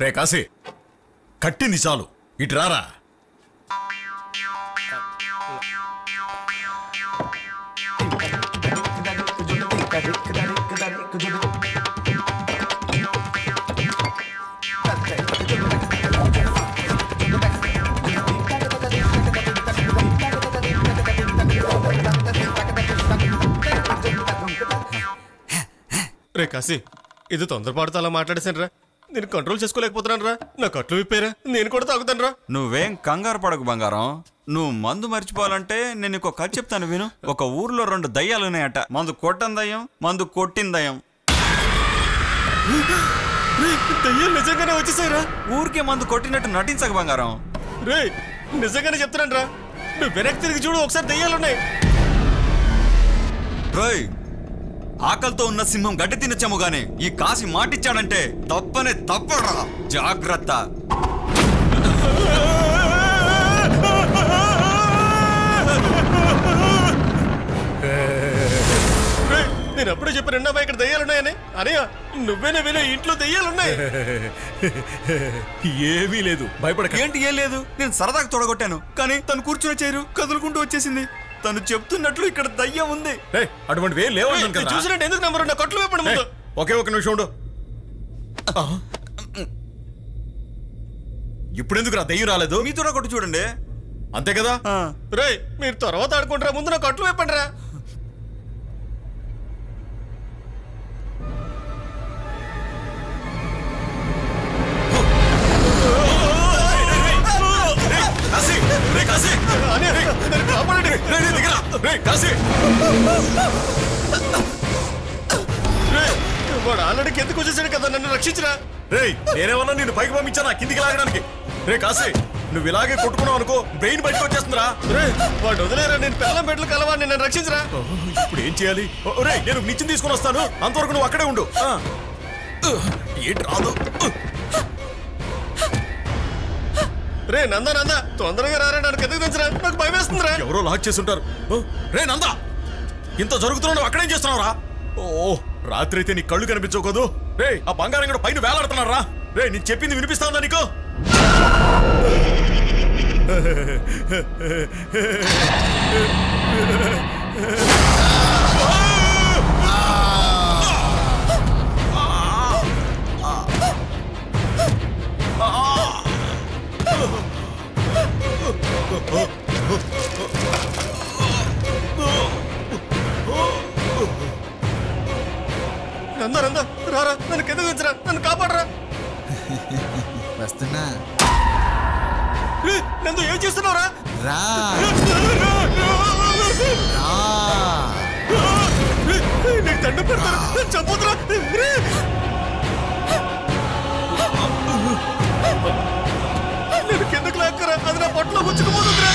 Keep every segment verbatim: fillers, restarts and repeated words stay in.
రే కాశీ కట్టింది చాలు ఇటు రారా. రే కాశీ ఇది తొందరపాటుతో అలా మాట్లాడేసాను రా. నేను కంట్రోల్ చేసుకోలేకపోతున్నాను రా. నా కట్లు విప్పారా, నేను కూడా తాగుతాను రా. నువ్వేం కంగారు పడకు బంగారం. నువ్వు మందు మర్చిపోవాలంటే నేను ఒక కథ చెప్తాను విను. ఒక ఊర్లో రెండు దయ్యాలు ఉన్నాయట. మందు కొట్టని దయ్యం, మందు కొట్టిన దయ్యం. దయ్యాలు నిజంగానే వచ్చేసారా? ఊరికే మందు కొట్టినట్టు నటించక బంగారం. రే నిజంగానే చెప్తున్నాను రా. నువ్వు వెనక్కి తిరిగి చూడు, ఒకసారి దయ్యాలు ఉన్నాయి. రోయ్ ఆకలితో ఉన్న సింహం గడ్డి తినచ్చాము గానీ ఈ కాశీ మాటిచ్చాడంటే తప్పనే తప్పరా. జాగ్రత్త. నేను అప్పుడే చెప్పాను అన్నయ్య ఇక్కడ దయ్యాలున్నాయని. అనయ్య నువ్వేనే విను, ఇంట్లో దయ్యాలున్నాయి. ఏమీ లేదు, భయపడక. ఏంటి ఏం లేదు, నేను సరదాగా తొడగొట్టాను కానీ తను కూర్చునే చేరు కదులుకుంటూ వచ్చేసింది. తను చెప్తున్నట్లు ఇక్కడ దయ్యం ఉంది. అటువంటివి ఏం లేవు. చూసినట్టు ఎందుకు నమ్మరు? నా కట్లు వేపండి ముందు. ఒకే ఒక నిమిషం ఉండు. ఇప్పుడెందుకు రా దయ్యం రాలేదు? మీ తొడగొట్టు చూడండి. అంతే కదా. రే మీరు తర్వాత ఆడుకుంటారా, ముందు నా కట్లు వేపండి రా. వాడు ఆల్రెడీ కిందకు వచ్చేసాడు కదా, నన్ను రక్షించరా. రే నేనేమన్నా నిన్ను పైకి పంపించానా కిందికి లాగడానికి? రే కాశీ నువ్వు ఇలాగే కొట్టుకున్నావు అనుకో బ్రెయిన్ బయటకు వచ్చేస్తుందిరా. రే వాడు వదిలేరా, నేను పిల్లం బెడ్లు కలవాడిని, నన్ను రక్షించరా. ఇప్పుడు ఏం చేయాలి? రే నేను నిచ్చెన తీసుకుని వస్తాను, అంతవరకు నువ్వు అక్కడే ఉండు. ఏంటి రాదు? రే నందా నందా తొందరగా రారా, నన్ను కిందకు దించరా, నాకు భయం వేస్తుందిరా. ఎవరో లాక్ చేసి ఉంటారు. రే నందా ఇంత జరుగుతున్నావు, అక్కడేం చేస్తున్నావు రా? ఓ రాత్రి అయితే నీ కళ్ళు కనిపించవు కదూ. రే ఆ బంగారం కూడా పైన వేలాడుతున్నారా? రే నేను చెప్పింది వినిపిస్తా ఉందా నీకు? నందా నందా రారా, నన్ను కిందకు దించరా, నన్ను కాపాడరా. వస్తున్నా. నందు ఏం చేస్తున్నావురా? రా నీకు దండం పెడతాను, చంపుతురా. నేను కిందకు లాక్కరా, అది నా పొట్టలో గుచ్చుకుపోతుందిరా.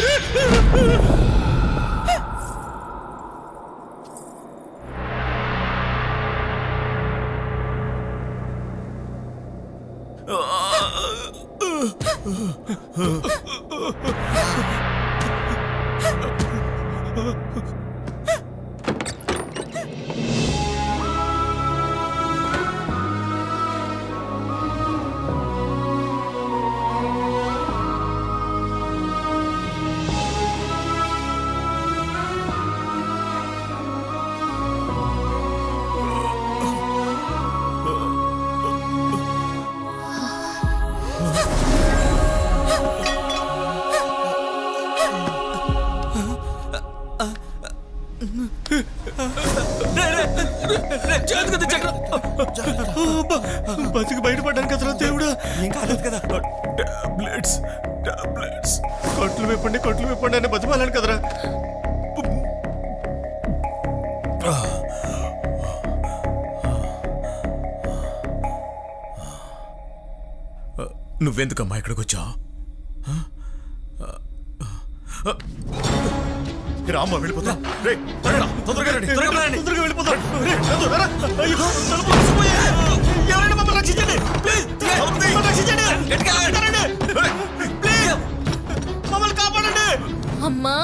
బతికి బయటపడ్డాను కదరా దేవుడా. ఏం కాలేదు కదా. టాబ్లెట్స్ టాబ్లెట్స్ కట్లు విప్పండి కట్లు విప్పండి అని బతిమాలాను కదరా. నువ్వెందుకమ్మా ఇక్కడికి వచ్చావు? రామ్మా వెళ్ళిపోతా. రే తొందరగా రండి, తొందరగా రండి, తొందరగా వెళ్ళిపోతా. ఎవరైనా మమ్మల్ని రక్షించండి ప్లీజ్, రక్షించండి, ప్లీజ్ మమ్మల్ని కాపాడండి. అమ్మా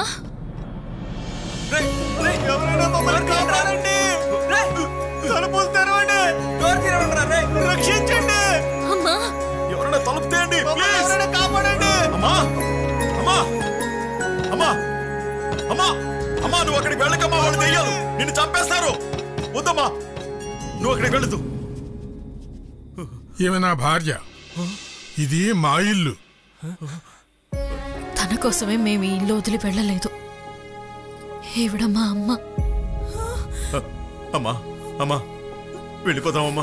ఎవరైనా మమ్మల్ని కాపాడండి, తలుపులు తెరవండి, రక్షించండి. అమ్మా నిన్ను చంపేస్తారు. వద్దమ్మా, నువ్వు అక్కడికి వెళ్ళదు. ఈమె నా భార్య, ఇది మా ఇల్లు. తన కోసమే మేము ఈ ఇల్లు వదిలి వెళ్ళలేదు. ఈవిడ మా అమ్మ. అమ్మా అమ్మా వెళ్ళిపోదామమ్మా.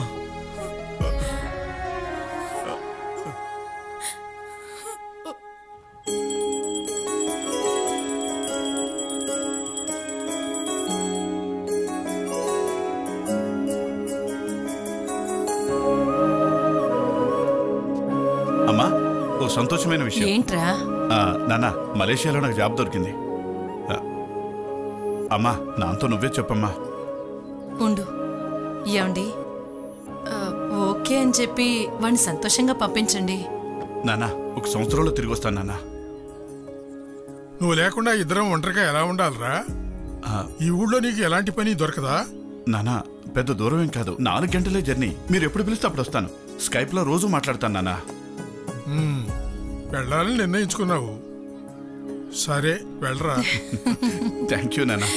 అమ్మా, ఓ సంతోషమైన విషయం. ఏంట్రా? నాన్న, మలేషియాలో నాకు జాబ్ దొరికింది. అమ్మా, నాతో నువ్వే చెప్పమ్మా. ఉండు. ఏమండి, ఓకే అని చెప్పి వాడిని సంతోషంగా పంపించండి. నాన్న, ఒక సంవత్సరంలో తిరిగి వస్తాను నాన్న. నువ్వు లేకుండా ఇద్దరం ఒంటరిగా ఎలా ఉండాలిరా? ఈ ఊళ్ళో నీకు ఎలాంటి పని దొరకదా? నాన్న, పెద్ద దూరం ఏం కాదు, నాలుగు గంటలే జర్నీ. మీరు ఎప్పుడు పిలిస్తే అప్పుడు వస్తాను. స్కైప్ లో రోజు మాట్లాడతాను నాన్న. వెళ్ళాలని నిర్ణయించుకున్నావు, సరే వెళ్ళరా. థ్యాంక్ యూ నాన్న.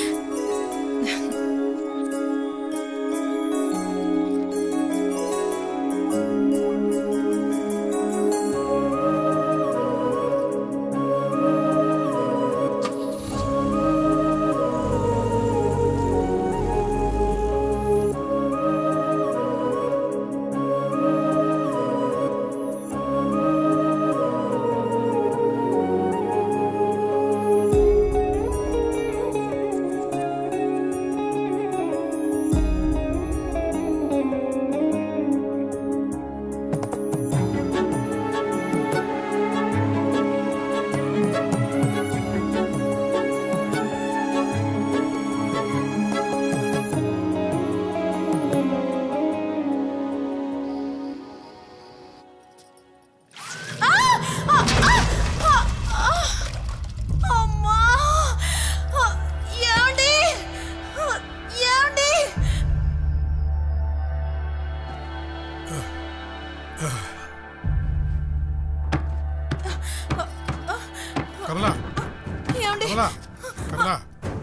కమలా, కమలా, కమలా,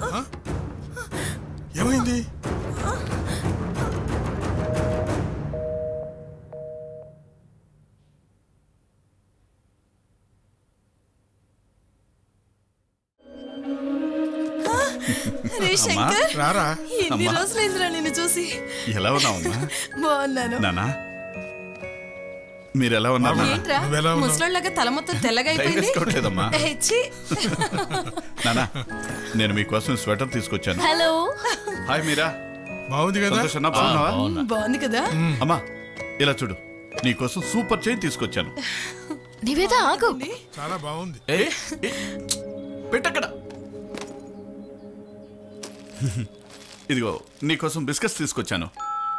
ఏమైంది? రారా, ఎన్ని రోజులైందిరా నిన్ను చూసి. ఎలా ఉన్నావమ్మా? బాగున్నాను. నానా, మీరు ఎలా ఉన్నారు? ఏంట్రా ముసలోళ్ళగా తల మొత్తం తెల్లగా అయిపోయింది. నానా, నేను మీకోసం స్వెటర్ తీసుకొచ్చాను. హలో. హాయ్ మీరా. బాగుంది కదా? బాగున్నావా? బాగుంది కదా. అమ్మా, ఇలా చూడు, నీకోసం సూపర్ చైన్ తీసుకొచ్చాను. నివేద ఆగు. చాలా బాగుంది. పెట్టక్కడ. ఇదిగో నీకోసం బిస్కెట్స్ తీసుకొచ్చాను.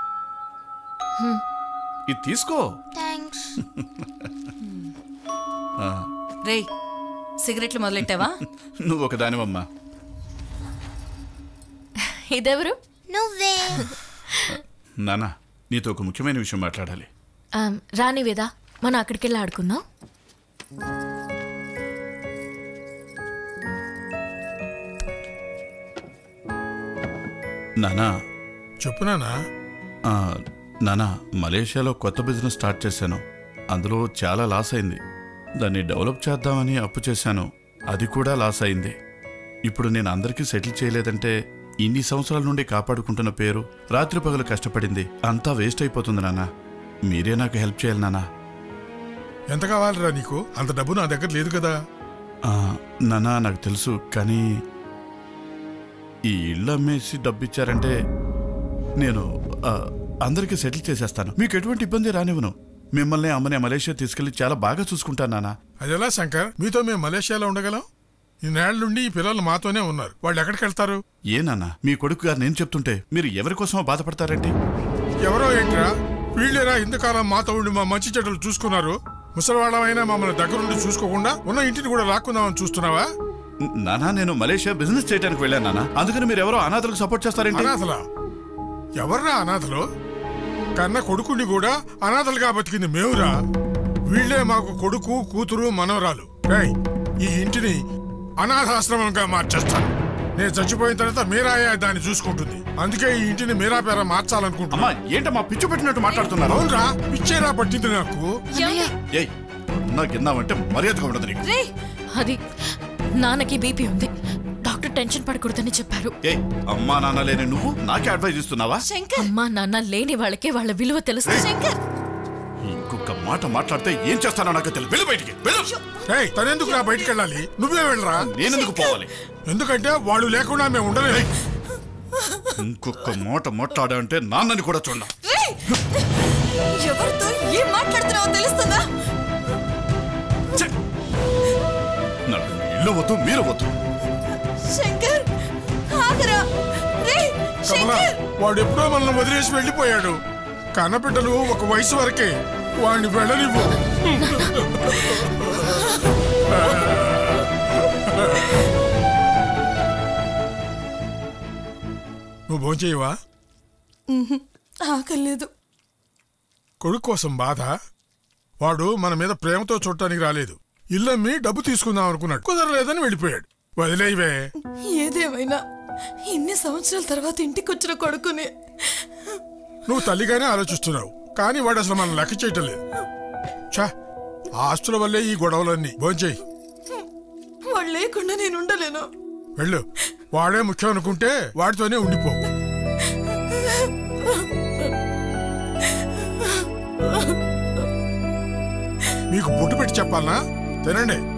ఇది తీసుకో. రేయ్, సిగరెట్లు మొదలెట్టావా? నువ్వు ఒక దానివమ్మా. ఇదెవరు? నువ్వే. నానా, నీతో ఒక ముఖ్యమైన విషయం మాట్లాడాలి. రాని వేదా, మనం అక్కడికి వెళ్ళి ఆడుకుందాం. నానా. చెప్పు నానా. నానా, మలేషియాలో కొత్త బిజినెస్ స్టార్ట్ చేశాను. అందులో చాలా లాస్ అయింది. దాన్ని డెవలప్ చేద్దామని అప్పు చేశాను, అది కూడా లాస్ అయింది. ఇప్పుడు నేను అందరికీ సెటిల్ చేయలేదంటే ఇన్ని సంవత్సరాల నుండి కాపాడుకుంటున్న పేరు, రాత్రి పగలు కష్టపడింది అంతా వేస్ట్ అయిపోతుంది నాన్న. మీరే నాకు హెల్ప్ చేయాలి నాన్న. ఎంత కావాలిరా నీకు? అంత డబ్బు నా దగ్గర లేదు కదా. నానా, నాకు తెలుసు, కానీ ఈ ఇల్లు అమ్మేసి డబ్బు ఇచ్చారంటే నేను అందరికీ సెటిల్ చేసేస్తాను. మీకు ఎటువంటి ఇబ్బంది రానివ్వను. మిమ్మల్ని అమ్మని మలేషియా తీసుకెళ్లి చాలా బాగా చూసుకుంటాను నాన్న. అదెలా శంకర్? మీతో మేము మలేషియాలో ఉండగలం? ఈ నేళ్ల నుండి ఈ పిల్లలు మాతోనే ఉన్నారు. వాళ్ళు ఎక్కడికి వెళ్తారు? ఏ నాన్న, మీ కొడుకు గారు నేను చెప్తుంటే మీరు ఎవరి కోసమో బాధపడతారండి? ఎవరో ఏంట్రా, వీళ్ళేరా ఇంతకాలం మాతో ఉండి మా మంచి చెడ్డలు చూసుకున్నారు. ముసలివాళ్ళమైనా మమ్మల్ని దగ్గరుండి చూసుకోకుండా ఉన్న ఇంటిని కూడా లాక్కుందామని చూస్తున్నావా? నానా, నేను మలేషియా బిజినెస్ చేయడానికి వెళ్ళాను నాన్న. అందుకని మీరు ఎవరో అనాథలకు సపోర్ట్ చేస్తారేంటి? అనాథలా? ఎవర్రా అనాథలు? కన్న కొడుకుని కూడా అనాథలుగా బతికింది మేవురా. వీళ్లే మాకు కొడుకు, కూతురు, మనవరాలు. ఈ ఇంటిని అనాథాశ్రమంగా మార్చేస్తాను. నేను చచ్చిపోయిన తర్వాత మీరాయే దాన్ని చూసుకుంటుంది. అందుకే ఈ ఇంటిని మీరా పేర మార్చాలనుకుంటున్నా. అమ్మా ఏంటమ్మా పిచ్చి పెట్టినట్టు మాట్లాడుతున్నారు? అవునరా, పిచ్చేరా పట్టింది నాకు. ఏయ్ నాకు గిన్నావంటే మర్యాదగా ఉండదు నీకు. అది నాన్నకి బీపీ ఉంది, డాక్టర్ టెన్షన్ పడకూడదని చెప్పారు. ఏయ్ అమ్మా నాన్న లేని నువ్వు నాకే అడ్వైజ్ ఇస్తున్నావా? అమ్మా నాన్న లేని వాళ్ళకే వాళ్ళ విలువ తెలుస్తుంది. శంకర్ ఇంకొక మాట మాట్లాడితే ఏం చేస్తానో నాకు తెలియదు. వెళ్ళు బయటికి వెళ్ళు. ఏయ్ తనెందుకు నా బయటికి వెళ్ళాలి? నువ్వే వెళ్ళరా. నేనెందుకు పోవాలి? ఎందుకంటే వాళ్ళు లేకుండా మేము ఉండలేదు. ఇంకొక మాట మాట్లాడా అంటే నాన్నని కూడా చూడ. ఎవరితో ఏం మాట్లాడుతున్నావో తెలుస్తుందా? నాకు ఇల్లు వద్దు, మీరు వద్దు. శంకర్ ఆగరా. రేయ్ శంకర్, వాడు ఎప్పుడో మనల్ని వదిలేసి వెళ్ళిపోయాడు. కన్నబిడ్డలు ఒక వయసు వరకే, వాడిని వెళ్ళనివ్వు. నువ్వు భోంచేయవా? ఆకలేదు. కొడుకు కోసం బాధ. వాడు మన మీద ప్రేమతో చూడటానికి రాలేదు. ఇల్లమ్మి డబ్బు తీసుకుందాం అనుకున్నాడు, కుదరలేదని వెళ్ళిపోయాడు. వదిలేవే. ఏదేమైనా ఇన్ని సంవత్సరాల తర్వాత ఇంటికి వచ్చిన కొడుకుని నువ్వు తల్లిగానే ఆలోచిస్తున్నావు, కానీ వాడు అసలు మనం లెక్క చేయటం లేదు. చా, ఆస్తుల వల్లే ఈ గొడవలన్నీ. భోంచేయి. వాడు లేకుండా నేను ఉండలేను. వెళ్ళు. వాడే ముఖ్యం అనుకుంటే వాడితోనే ఉండిపో. మీకు బొట్టు పెట్టి చెప్పాలనా? తినండి.